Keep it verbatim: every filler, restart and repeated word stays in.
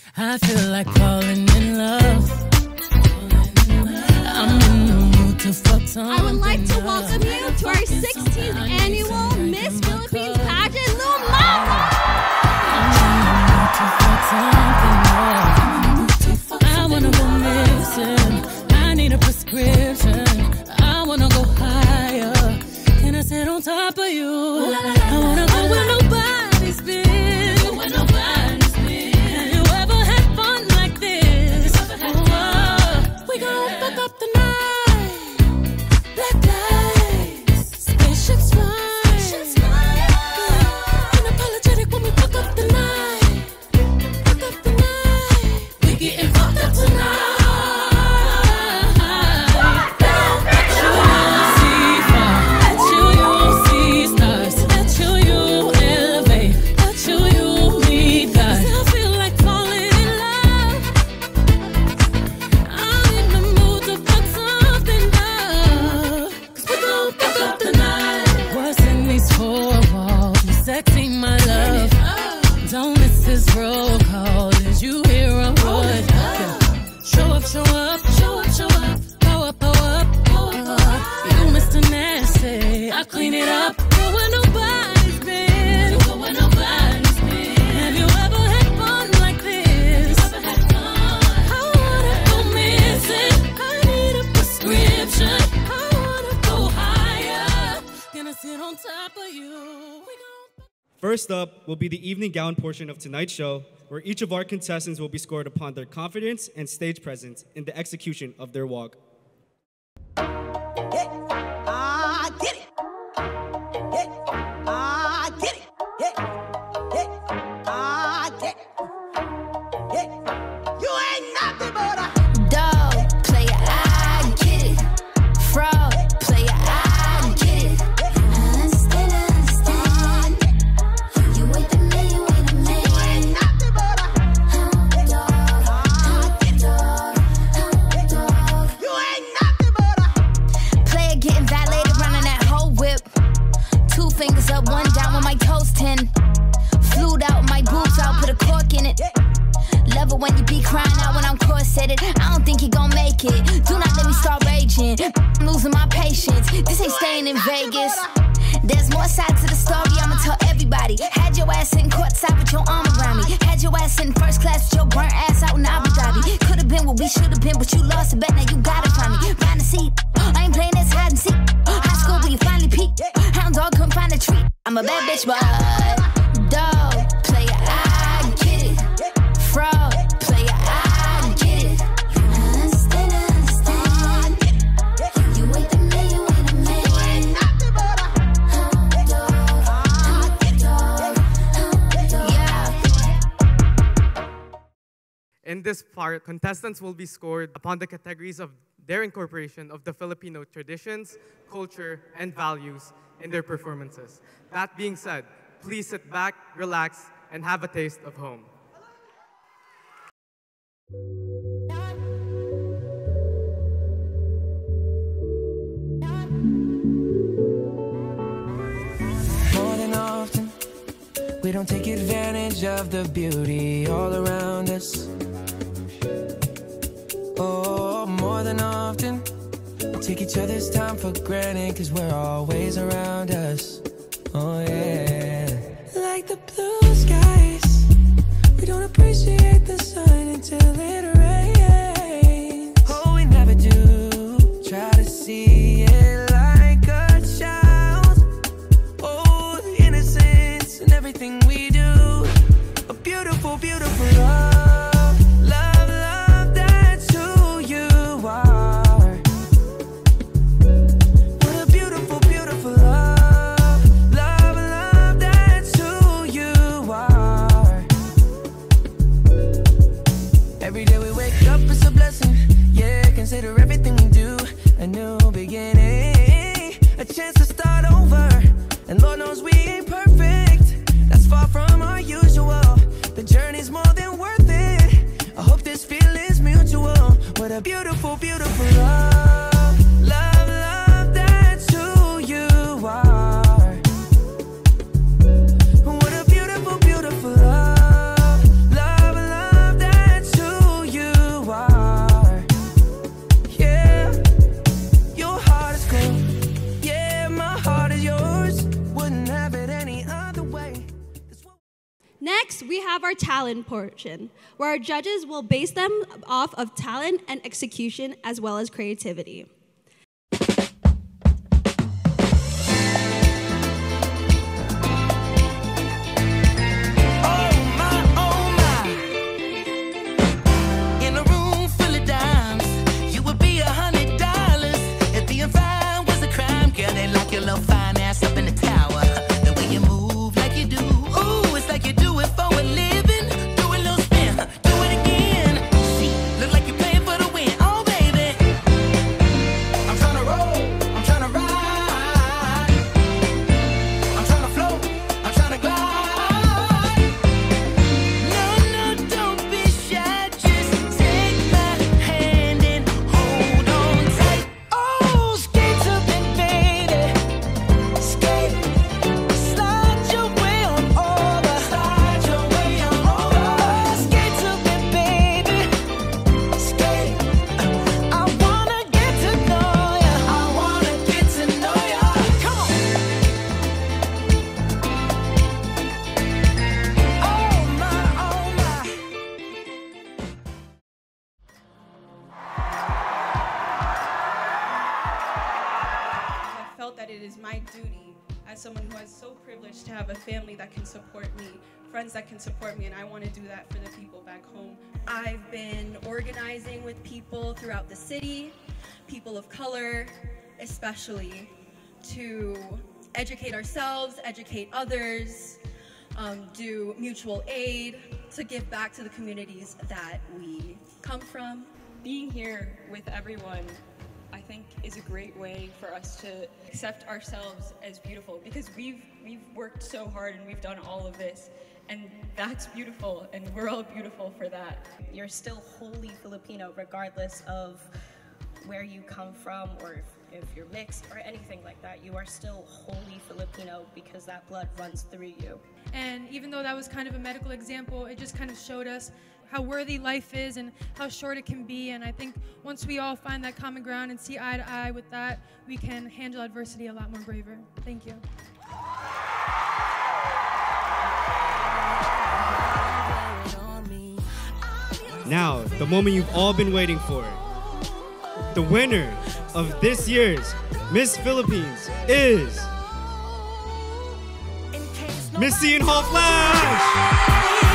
I feel like falling in love. I'm in the mood to fuck something. I would like to welcome you to our sixteenth annual Miss Philippines pageant, Lil Mama. I'm in the mood to fuck something. I wanna go missing. I need a prescription. I wanna go higher. Can I sit on top of you? I wanna go where nobody's been. Go where nobody's been. Have you ever had fun like this? Oh, we gon' fuck up the night. Black lights, spaceships fly. Unapologetic when we fuck up the night. Fuck up the night. We getting fucked up tonight. Roll call, did you hear a word? Show up, show up, show up, show up. Pow up, pow up, pow up. You Mister Nasty, I clean it up. Go where nobody's been. Go where nobody's been. Have you ever had fun like this? Ever had fun? I wanna go missing. I need a prescription. I wanna go higher. Gonna sit on top of you. First up will be the evening gown portion of tonight's show, where each of our contestants will be scored upon their confidence and stage presence in the execution of their walk. Yeah, I get it. Yeah, I get it. Yeah, yeah, I get it. Yeah, you ain't nothing but a dog player. I get it. Fraud player. I get it. Fingers up, one down with my toes ten. Flued out my boobs out, put a cork in it. Love it when you be crying out when I'm corseted. I don't think you gon' make it. Do not let me start raging. I'm losing my patience. This ain't staying in Vegas. There's more side to the story, I'ma tell everybody. Had your ass sitting courtside with your arm around me. Had your ass sitting first class with your burnt ass out in Abu Dhabi. Could've been what we should've been, but you lost a bet, now you got it from me. Find a seat, I ain't playing this hide and seek. High school where you finally peak. Hound dog couldn't find a treat. I'm a bad bitch, but dog player, I get it. Fraud player, I get it. You understand, understand. You ain't the man, you ain't the man. You ain't nothing but a dog, dog, yeah. In this part, contestants will be scored upon the categories of their incorporation of the Filipino traditions, culture, and values in their performances. That being said, please sit back, relax, and have a taste of home. More than often, we don't take advantage of the beauty all around us. Oh, more than often, we take each other's time for granted, cause we're always around us. Oh yeah. Like the blue skies, we don't appreciate the sun until it rains. Oh, we never do try to see it like a child. Oh, the innocence in everything we do. A beautiful, beautiful love. Love, love, that's who you are. What a beautiful, beautiful love. Love, love, that's who you are. Every day we wake up, it's a blessing. Yeah, consider everything we do a new beginning, a chance to start over. And Lord knows we ain't perfect, that's far from our usual. The journey's more than worth it. I hope this feeling's mutual. What a beautiful, beautiful love. Love, love, that's who you are. What a beautiful, beautiful love. Love, love, that's Next, we have our talent portion, where our judges will base them off of talent and execution as well as creativity. That it is my duty as someone who is so privileged to have a family that can support me, friends that can support me, and I want to do that for the people back home. I've been organizing with people throughout the city, people of color especially, to educate ourselves, educate others, um, do mutual aid, to give back to the communities that we come from. Being here with everyone, I think, is a great way for us to accept ourselves as beautiful, because we've we've worked so hard and we've done all of this, and that's beautiful, and we're all beautiful for that. You're still wholly Filipino regardless of where you come from, or if, if you're mixed or anything like that. You are still wholly Filipino because that blood runs through you. And even though that was kind of a medical example, it just kind of showed us how worthy life is and how short it can be. And I think once we all find that common ground and see eye to eye with that, we can handle adversity a lot more braver. Thank you. Now, the moment you've all been waiting for. The winner of this year's Miss Philippines is Miss Seton Hall Flash!